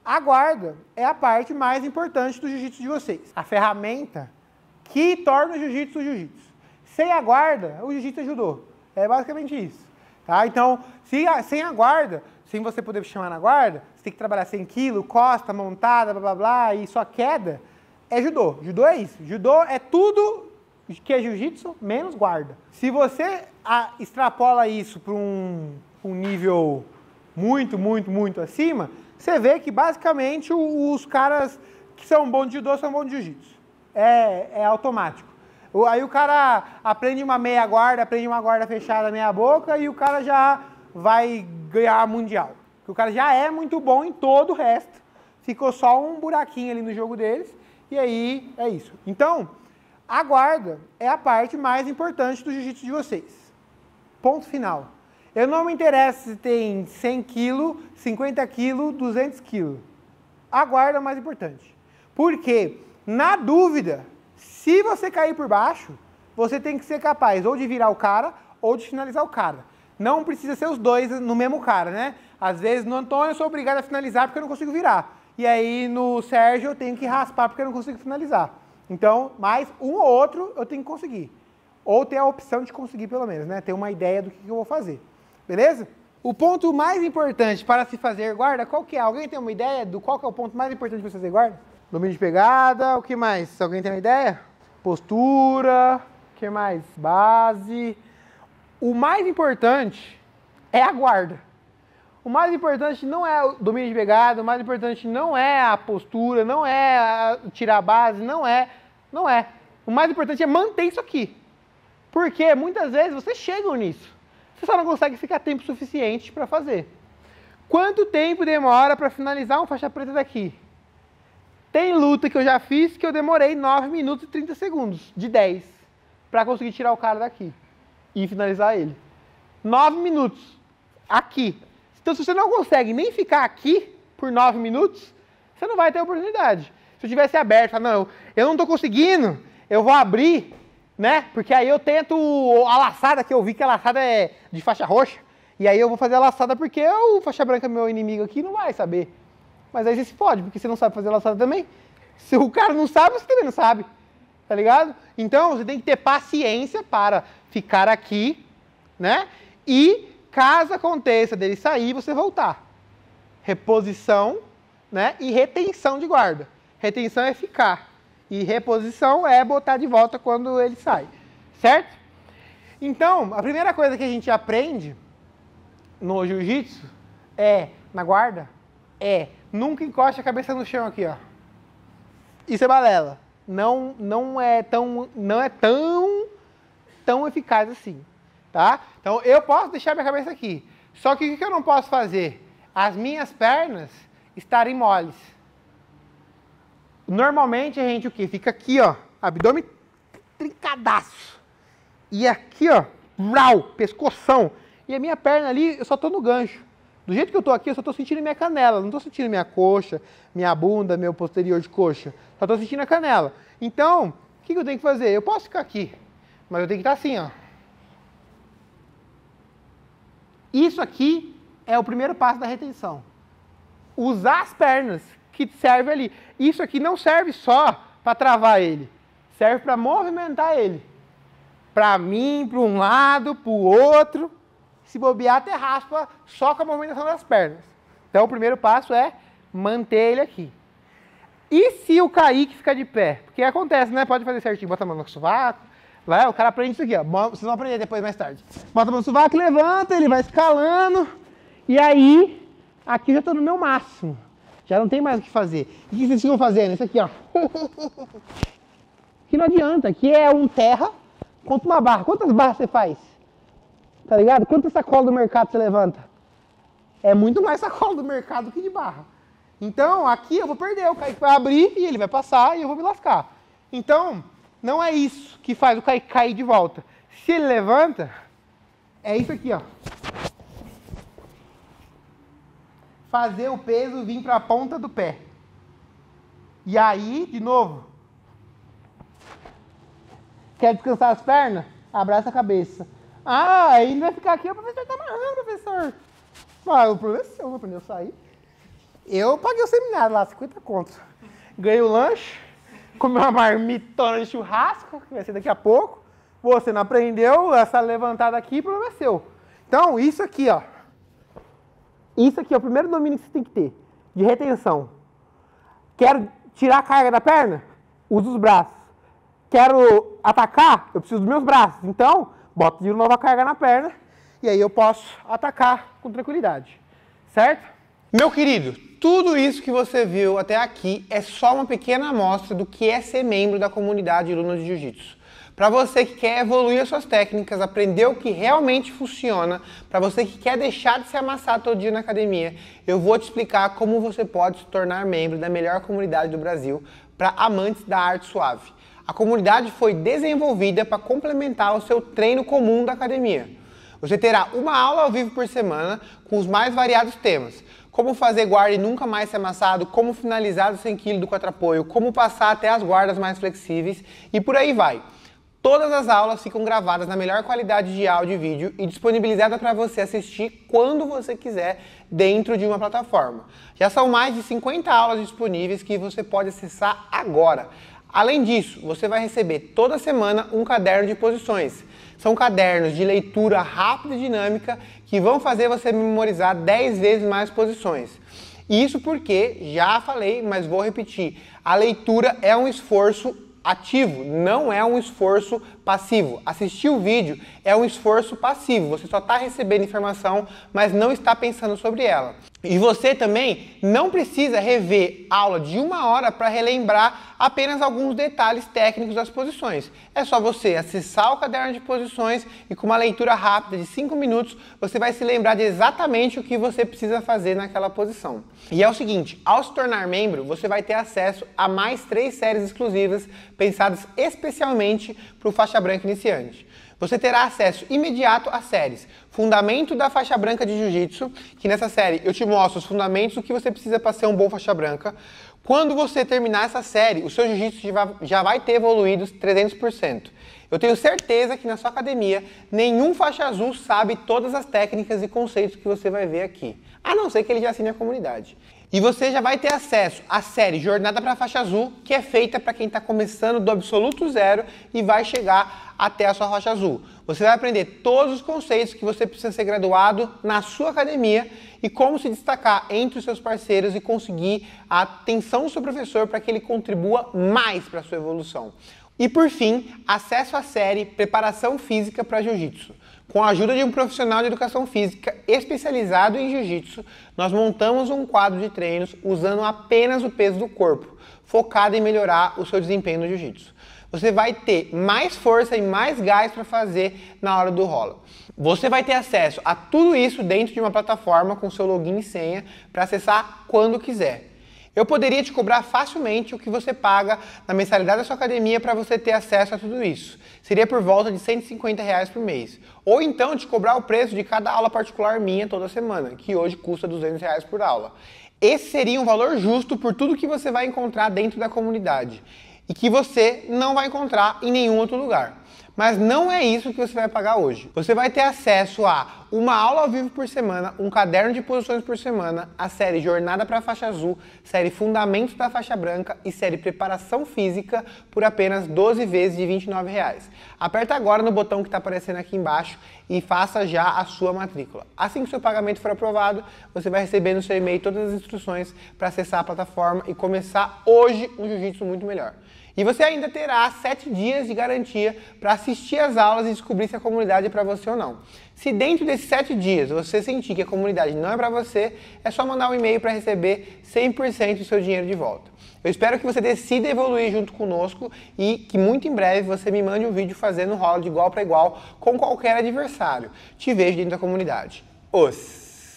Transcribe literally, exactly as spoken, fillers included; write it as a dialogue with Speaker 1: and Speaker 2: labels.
Speaker 1: A guarda é a parte mais importante do jiu-jitsu de vocês. A ferramenta que torna o jiu-jitsu o jiu-jitsu. Sem a guarda, o jiu-jitsu é judô. É basicamente isso. Tá? Então, se a, sem a guarda, sem você poder chamar na guarda, você tem que trabalhar cem quilos, costa, montada, blá blá blá, e só queda, é judô. Judô é isso. Judô é tudo que é jiu-jitsu menos guarda. Se você a, extrapola isso para um, um nível muito, muito, muito acima, você vê que basicamente os caras que são bons de judô são bons de jiu-jitsu. É, é automático. Aí o cara aprende uma meia guarda, aprende uma guarda fechada meia boca e o cara já vai ganhar mundial. Porque o cara já é muito bom em todo o resto. Ficou só um buraquinho ali no jogo deles e aí é isso. Então, a guarda é a parte mais importante do jiu-jitsu de vocês. Ponto final. Eu não me interesso se tem cem quilos, cinquenta quilos, duzentos quilos. A guarda é o mais importante. Porque, na dúvida, se você cair por baixo, você tem que ser capaz ou de virar o cara ou de finalizar o cara. Não precisa ser os dois no mesmo cara, né? Às vezes no Antônio eu sou obrigado a finalizar porque eu não consigo virar. E aí no Sérgio eu tenho que raspar porque eu não consigo finalizar. Então, mais um ou outro eu tenho que conseguir. Ou ter a opção de conseguir pelo menos, né? Ter uma ideia do que eu vou fazer. Beleza? O ponto mais importante para se fazer guarda, qual que é? Alguém tem uma ideia do qual que é o ponto mais importante para se fazer guarda? Domínio de pegada, o que mais? Alguém tem uma ideia? Postura, o que mais? Base. O mais importante é a guarda. O mais importante não é o domínio de pegada, o mais importante não é a postura, não é a tirar a base, não é, não é. O mais importante é manter isso aqui. Porque muitas vezes vocês chegam nisso. Você só não consegue ficar tempo suficiente para fazer. Quanto tempo demora para finalizar um faixa preta daqui? Tem luta que eu já fiz que eu demorei nove minutos e trinta segundos, de dez, para conseguir tirar o cara daqui e finalizar ele. nove minutos, aqui. Então, se você não consegue nem ficar aqui por nove minutos, você não vai ter oportunidade. Se eu tivesse aberto, falar, não, eu não estou conseguindo, eu vou abrir, né? Porque aí eu tento a laçada, que eu vi que a laçada é de faixa roxa, e aí eu vou fazer a laçada porque o faixa branca, meu inimigo aqui, não vai saber. Mas aí você se fode, porque você não sabe fazer laçada também. Se o cara não sabe, você também não sabe. Tá ligado? Então, você tem que ter paciência para ficar aqui, né? E, caso aconteça dele sair, você voltar. Reposição, né? E retenção de guarda. Retenção é ficar. E reposição é botar de volta quando ele sai. Certo? Então, a primeira coisa que a gente aprende no jiu-jitsu é, na guarda, é nunca encoste a cabeça no chão aqui, ó. Isso é balela. Não, não é tão, não é tão, tão eficaz assim, tá? Então, eu posso deixar minha cabeça aqui. Só que o que eu não posso fazer? As minhas pernas estarem moles. Normalmente, a gente o quê? Fica aqui, ó, abdômen trincadaço. E aqui, ó, rau, pescoção. E a minha perna ali, eu só tô no gancho. Do jeito que eu tô aqui, eu só tô sentindo minha canela. Não tô sentindo minha coxa, minha bunda, meu posterior de coxa. Só tô sentindo a canela. Então, o que, que eu tenho que fazer? Eu posso ficar aqui, mas eu tenho que estar assim, ó. Isso aqui é o primeiro passo da retenção. Usar as pernas, que serve ali. Isso aqui não serve só para travar ele. Serve para movimentar ele. Para mim, para um lado, para o outro. Se bobear, até raspa só com a movimentação das pernas. Então, o primeiro passo é manter ele aqui. E se o Kaique ficar de pé? Porque acontece, né? Pode fazer certinho. Bota a mão no sovaco. Lá, o cara aprende isso aqui, ó. Vocês vão aprender depois, mais tarde. Bota a mão no sovaco, levanta, ele vai escalando. E aí, aqui eu já estou no meu máximo. Já não tem mais o que fazer. E o que vocês ficam fazendo? Isso aqui, ó. Que não adianta. Aqui é um terra contra uma barra. Quantas barras você faz? Tá ligado? Quantas sacolas do mercado você levanta? É muito mais sacola do mercado que de barra. Então, aqui eu vou perder. O Kaique vai abrir e ele vai passar e eu vou me lascar. Então, não é isso que faz o Kaique cair de volta. Se ele levanta, é isso aqui, ó. Fazer o peso vir para a ponta do pé. E aí, de novo. Quer descansar as pernas? Abraça a cabeça. Ah, ele vai ficar aqui, o professor tá amarrando, professor. Ah, o problema é seu, não aprendeu a sair. Eu paguei o seminário lá, cinquenta contos. Ganhei o lanche, comi uma marmitona de churrasco, que vai ser daqui a pouco. Você não aprendeu, essa levantada aqui, o problema é seu. Então, isso aqui, ó. Isso aqui é o primeiro domínio que você tem que ter, de retenção. Quero tirar a carga da perna? Uso os braços. Quero atacar? Eu preciso dos meus braços. Então, boto de novo a carga na perna e aí eu posso atacar com tranquilidade. Certo? Meu querido, tudo isso que você viu até aqui é só uma pequena amostra do que é ser membro da comunidade Luna de Jiu-Jitsu. Para você que quer evoluir as suas técnicas, aprender o que realmente funciona, para você que quer deixar de se amassar todo dia na academia, eu vou te explicar como você pode se tornar membro da melhor comunidade do Brasil para amantes da arte suave. A comunidade foi desenvolvida para complementar o seu treino comum da academia. Você terá uma aula ao vivo por semana com os mais variados temas. Como fazer guarda e nunca mais ser amassado, como finalizar os cem quilos do quatro-apoio, como passar até as guardas mais flexíveis e por aí vai. Todas as aulas ficam gravadas na melhor qualidade de áudio e vídeo e disponibilizadas para você assistir quando você quiser dentro de uma plataforma. Já são mais de cinquenta aulas disponíveis que você pode acessar agora. Além disso, você vai receber toda semana um caderno de posições. São cadernos de leitura rápida e dinâmica que vão fazer você memorizar dez vezes mais posições. Isso porque, já falei, mas vou repetir, a leitura é um esforço ativo, não é um esforço passivo. Assistir o vídeo é um esforço passivo, você só está recebendo informação, mas não está pensando sobre ela. E você também não precisa rever aula de uma hora para relembrar apenas alguns detalhes técnicos das posições. É só você acessar o caderno de posições e com uma leitura rápida de cinco minutos, você vai se lembrar de exatamente o que você precisa fazer naquela posição. E é o seguinte, ao se tornar membro, você vai ter acesso a mais três séries exclusivas pensadas especialmente para o faixa branca iniciante. Você terá acesso imediato às séries Fundamento da Faixa Branca de Jiu-Jitsu, que nessa série eu te mostro os fundamentos do que você precisa para ser um bom faixa branca. Quando você terminar essa série, o seu jiu-jitsu já vai ter evoluído trezentos por cento. Eu tenho certeza que na sua academia, nenhum faixa azul sabe todas as técnicas e conceitos que você vai ver aqui, a não ser que ele já assine a comunidade. E você já vai ter acesso à série Jornada para a Faixa Azul, que é feita para quem está começando do absoluto zero e vai chegar até a sua faixa azul. Você vai aprender todos os conceitos que você precisa ser graduado na sua academia e como se destacar entre os seus parceiros e conseguir a atenção do seu professor para que ele contribua mais para a sua evolução. E por fim, acesso à série Preparação Física para Jiu-Jitsu. Com a ajuda de um profissional de educação física especializado em jiu-jitsu, nós montamos um quadro de treinos usando apenas o peso do corpo, focado em melhorar o seu desempenho no jiu-jitsu. Você vai ter mais força e mais gás para fazer na hora do rola. Você vai ter acesso a tudo isso dentro de uma plataforma com seu login e senha para acessar quando quiser. Eu poderia te cobrar facilmente o que você paga na mensalidade da sua academia para você ter acesso a tudo isso. Seria por volta de cento e cinquenta reais por mês. Ou então te cobrar o preço de cada aula particular minha toda semana, que hoje custa duzentos reais por aula. Esse seria um valor justo por tudo que você vai encontrar dentro da comunidade e que você não vai encontrar em nenhum outro lugar. Mas não é isso que você vai pagar hoje. Você vai ter acesso a uma aula ao vivo por semana, um caderno de posições por semana, a série Jornada para a Faixa Azul, série Fundamentos da Faixa Branca e série Preparação Física por apenas doze vezes de vinte e nove reais. Aperta agora no botão que está aparecendo aqui embaixo e faça já a sua matrícula. Assim que o seu pagamento for aprovado, você vai receber no seu e-mail todas as instruções para acessar a plataforma e começar hoje um jiu-jitsu muito melhor. E você ainda terá sete dias de garantia para assistir às aulas e descobrir se a comunidade é para você ou não. Se dentro desses sete dias você sentir que a comunidade não é para você, é só mandar um e-mail para receber cem por cento do seu dinheiro de volta. Eu espero que você decida evoluir junto conosco e que muito em breve você me mande um vídeo fazendo rola de igual para igual com qualquer adversário. Te vejo dentro da comunidade. Os!